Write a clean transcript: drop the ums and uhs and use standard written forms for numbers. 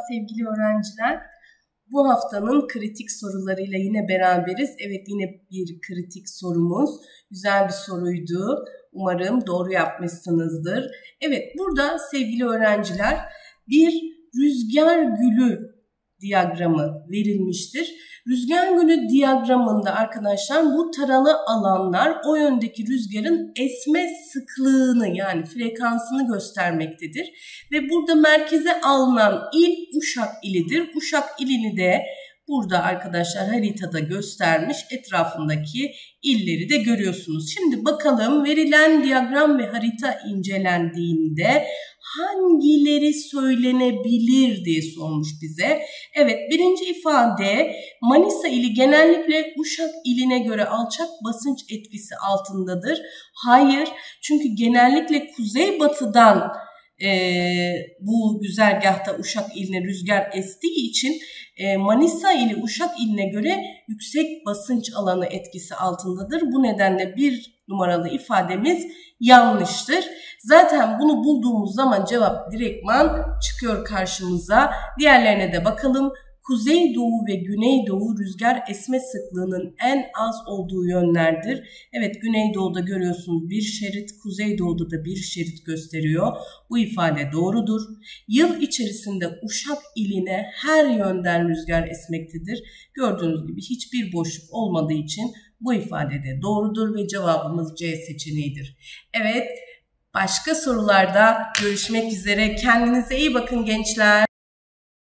sevgili öğrenciler. Bu haftanın kritik sorularıyla yine beraberiz. Evet, yine bir kritik sorumuz. Güzel bir soruydu. Umarım doğru yapmışsınızdır. Evet, burada sevgili öğrenciler bir rüzgar gülü diyagramı verilmiştir. Rüzgar gülü diyagramında arkadaşlar bu taralı alanlar o yöndeki rüzgarın esme sıklığını yani frekansını göstermektedir. Ve burada merkeze alınan il Uşak ilidir. Uşak ilini de burada arkadaşlar haritada göstermiş, etrafındaki illeri de görüyorsunuz. Şimdi bakalım verilen diyagram ve harita incelendiğinde hangileri söylenebilir diye sormuş bize. Evet, birinci ifade Manisa ili genellikle Uşak iline göre alçak basınç etkisi altındadır. Hayır, çünkü genellikle kuzeybatıdan bu güzergahta Uşak iline rüzgar estiği için Manisa ili Uşak iline göre yüksek basınç alanı etkisi altındadır. Bu nedenle bir numaralı ifademiz yanlıştır. Zaten bunu bulduğumuz zaman cevap direktman çıkıyor karşımıza. Diğerlerine de bakalım. Kuzeydoğu ve güneydoğu rüzgar esme sıklığının en az olduğu yönlerdir. Evet, güneydoğuda görüyorsunuz bir şerit, kuzeydoğuda da bir şerit gösteriyor. Bu ifade doğrudur. Yıl içerisinde Uşak iline her yönden rüzgar esmektedir. Gördüğünüz gibi hiçbir boşluk olmadığı için bu ifade de doğrudur ve cevabımız C seçeneğidir. Evet, başka sorularda görüşmek üzere. Kendinize iyi bakın gençler.